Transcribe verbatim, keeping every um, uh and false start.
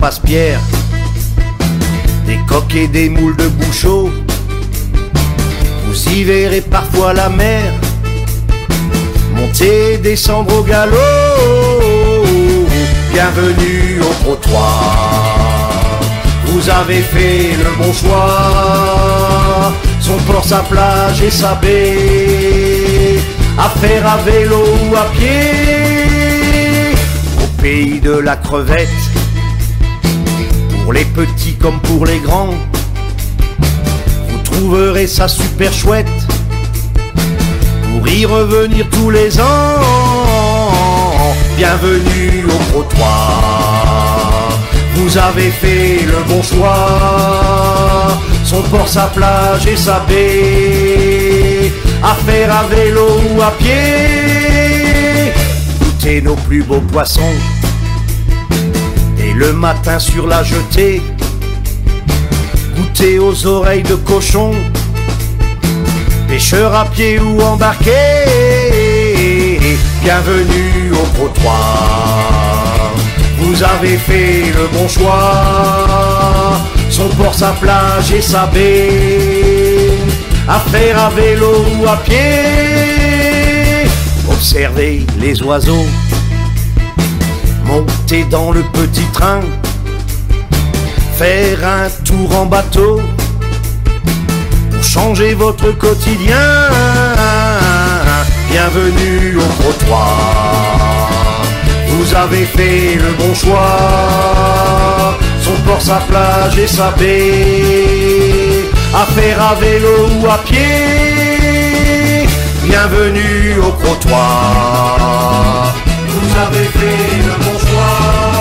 passe-pierre, des coques et des moules de bouchot. Vous y verrez parfois la mer monter et descendre au galop. Bienvenue au trottoir, vous avez fait le bon choix. Son port, sa plage et sa baie, à faire à vélo ou à pied. Au pays de la crevette, pour les petits comme pour les grands, vous trouverez ça super chouette pour y revenir tous les ans. Bienvenue au trottoir, vous avez fait le bon choix. Son port, sa plage et sa baie, à faire à vélo ou à pied. Goûtez nos plus beaux poissons, et le matin sur la jetée, goûtez aux oreilles de cochon, pêcheurs à pied ou embarqués. Bienvenue au trottoir, vous avez fait le bon choix. Son port, sa plage et sa baie, à faire à vélo ou à pied. Observez les oiseaux, montez dans le petit train, faire un tour en bateau pour changer votre quotidien. Bienvenue au trottoir, vous avez fait le bon choix. Son port, sa plage et sa baie, à faire à vélo ou à pied. Bienvenue au trottoir, vous avez fait le bon choix.